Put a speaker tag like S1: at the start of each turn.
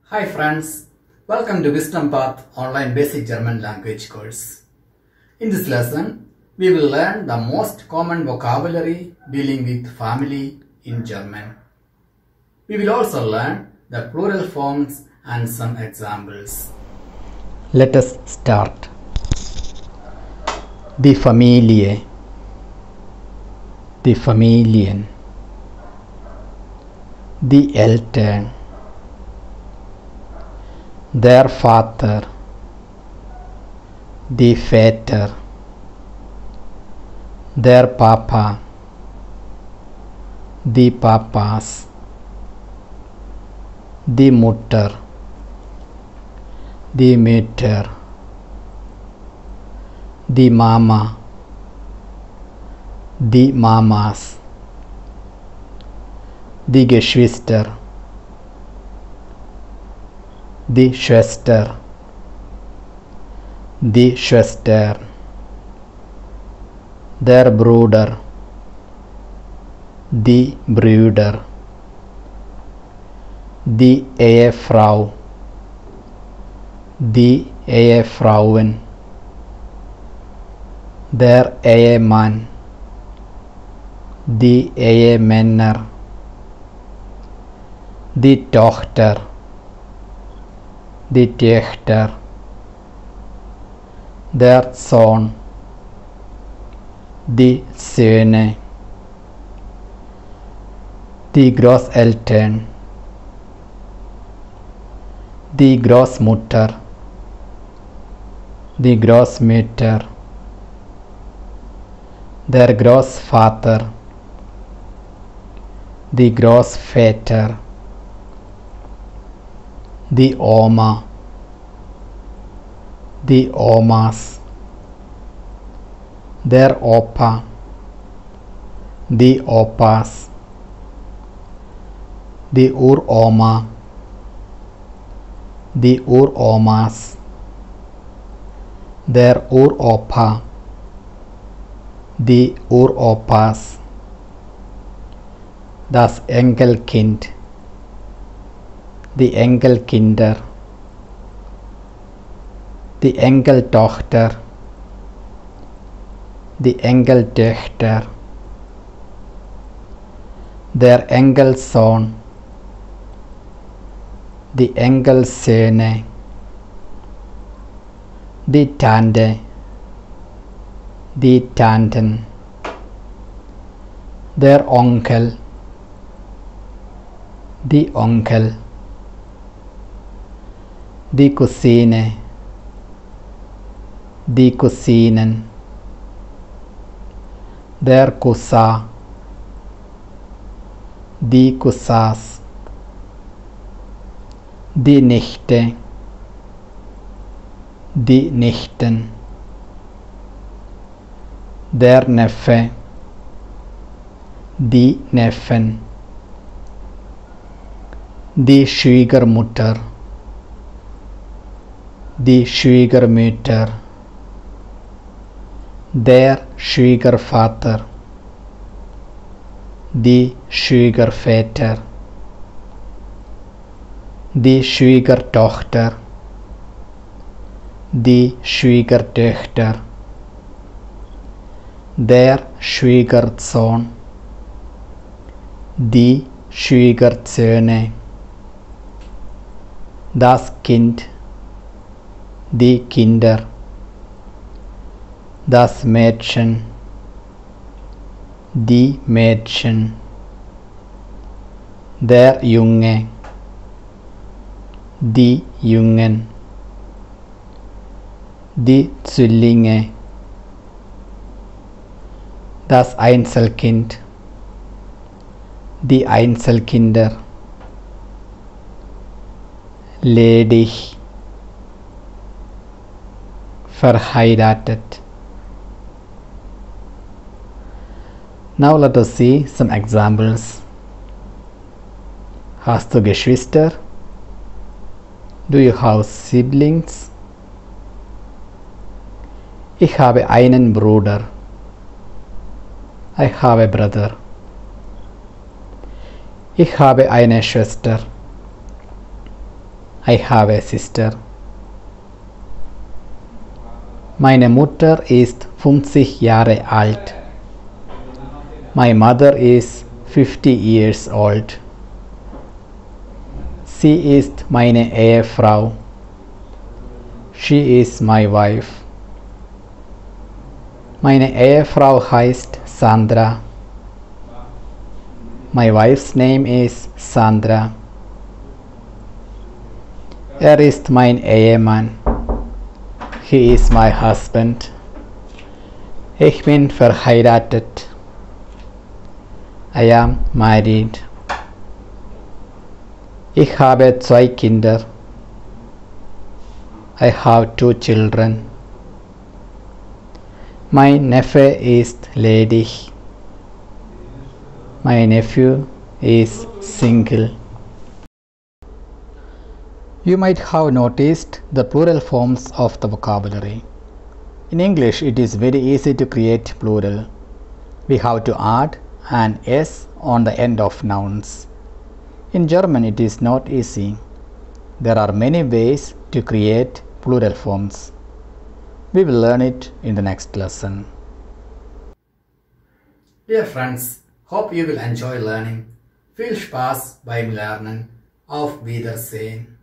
S1: Hi friends, welcome to Wisdom Path online basic German language course. In this lesson, we will learn the most common vocabulary dealing with family in German. We will also learn the plural forms and some examples.
S2: Let us start. Die Familie, die Familien, die Eltern, der Vater, die Väter, der Papa, die Papas, die Mutter, die Mütter, die Mama, die Mamas, die Geschwister, die Schwester, die Schwestern, der Bruder, die Brüder, die Ehefrau, die Ehefrauen, der Ehemann, die Ehemänner, die Tochter, die Töchter, der Sohn, die Söhne, die Großeltern, die Großmutter, die Großmütter, der Großvater, die Großväter, die Oma, die Omas, der Opa, die Opas, die Uroma, die Uromas, der Uropa, die Uropas, das Enkelkind, die Enkelkinder, die Enkeltochter, die Enkeltöchter, der Enkelsohn, die Enkelsöhne, die Tante, die Tanten, der Onkel, die Onkel, die Cousine, die Cousinen, der Cousin, die Cousins, die Nichte, die Nichten, der Neffe, die Neffen, die Schwiegermutter, die Schwiegermütter, der Schwiegervater, die Schwiegerväter, die Schwiegertochter, die Schwiegertöchter, der Schwiegersohn, die Schwiegersöhne, das Kind, die Kinder, das Mädchen, die Mädchen, der Junge, die Jungen, die Zwillinge, das Einzelkind, die Einzelkinder, ledig, verheiratet. Now let us see some examples. Hast du Geschwister? Do you have siblings? Ich habe einen Bruder. I have a brother. Ich habe eine Schwester. I have a sister. Meine Mutter ist 50 Jahre alt. My mother is 50 years old. Sie ist meine Ehefrau. She is my wife. Meine Ehefrau heißt Sandra. My wife's name is Sandra. Ist mein Ehemann. He is my husband. Ich bin verheiratet. I am married. Ich habe 2 Kinder. I have 2 children. Mein Neffe ist ledig. My nephew is single. You might have noticed the plural forms of the vocabulary. In English, it is very easy to create plural. We have to add an s on the end of nouns. In German, it is not easy. There are many ways to create plural forms. We will learn it in the next lesson.
S1: Dear friends, hope you will enjoy learning. Viel Spaß beim Lernen. Auf Wiedersehen.